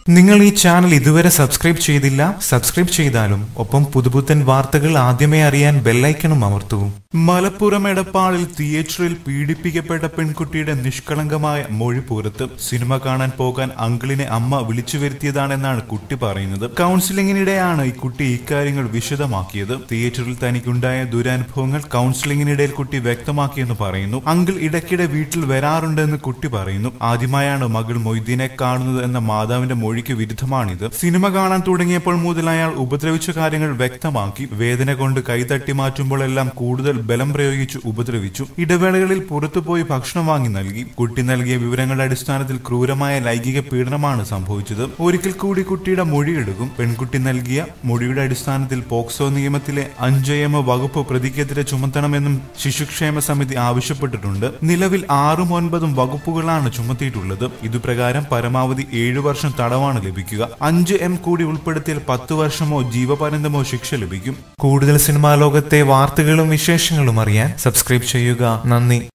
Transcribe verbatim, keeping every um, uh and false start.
നിങ്ങൾ ഈ ചാനൽ ഇതുവരെ സബ്സ്ക്രൈബ് ചെയ്തില്ല, സബ്സ്ക്രൈബ് ചെയ്താലും ഒപ്പം പുതുപുത്തൻ വാർത്തകൾ ആദ്യമേ അറിയാൻ ബെല്ലൈക്കണും അമർത്തൂ. മലപ്പുറം എടപ്പാളിൽ തിയേറ്ററിൽ പീഡിപ്പിക്കപ്പെട്ട പെൺകുട്ടിയുടെ നിഷ്കളങ്കമായ മൊഴി പുറത്ത്. സിനിമ കാണാൻ പോകാൻ അങ്കിളിനെ അമ്മ വിളിച്ചു വരുത്തിയതാണെന്നാണ് കുട്ടി പറയുന്നത്. കൗൺസിലിംഗിനിടെയാണ് ഈ കുട്ടി ഇക്കാര്യങ്ങൾ വിശദമാക്കിയത്. തിയേറ്ററിൽ തനിക്കുണ്ടായ ദുരനുഭവങ്ങൾ കൗൺസിലിംഗിനിടയിൽ കുട്ടി വ്യക്തമാക്കിയെന്ന് പറയുന്നു. അങ്കിൾ ഇടയ്ക്കിടെ വീട്ടിൽ വരാറുണ്ടെന്ന് കുട്ടി പറയുന്നു. ആദ്യമായാണ് മകൾ മൊയ്തീനെ കാണുന്നത് എന്ന മാതാവിന്റെ മൊഴിക്ക് വിരുദ്ധമാണിത്. സിനിമ കാണാൻ തുടങ്ങിയപ്പോൾ മുതൽ അയാൾ ഉപദ്രവിച്ച കാര്യങ്ങൾ വ്യക്തമാക്കി. വേദന കൊണ്ട് കൈതട്ടി മാറ്റുമ്പോഴെല്ലാം കൂടുതൽ ബലം പ്രയോഗിച്ചു ഉപദ്രവിച്ചു. ഇടവേളകളിൽ പുറത്തുപോയി ഭക്ഷണം വാങ്ങി നൽകി. കുട്ടി നൽകിയ വിവരങ്ങളുടെ അടിസ്ഥാനത്തിൽ ക്രൂരമായ ലൈംഗിക പീഡനമാണ് സംഭവിച്ചത്. ഒരിക്കൽ കൂടി കുട്ടിയുടെ മൊഴിയെടുക്കും. പെൺകുട്ടി നൽകിയ മൊഴിയുടെ അടിസ്ഥാനത്തിൽ പോക്സോ നിയമത്തിലെ അഞ്ചയമ വകുപ്പ് പ്രതിക്കെതിരെ ചുമത്തണമെന്നും ശിശുക്ഷേമ സമിതി ആവശ്യപ്പെട്ടിട്ടുണ്ട്. നിലവിൽ ആറും ഒൻപതും വകുപ്പുകളാണ് ചുമത്തിയിട്ടുള്ളത്. ഇതുപ്രകാരം പരമാവധി ഏഴു വർഷം തടവാണ് ലഭിക്കുക. അഞ്ച് എം കൂടി ഉൾപ്പെടുത്തിയാൽ പത്ത് വർഷമോ ജീവപര്യന്തമോ ശിക്ഷ ലഭിക്കും. കൂടുതൽ സിനിമാ ലോകത്തെ വാർത്തകളും വിശേഷങ്ങളും അറിയാൻ സബ്സ്ക്രൈബ് ചെയ്യുക. നന്ദി.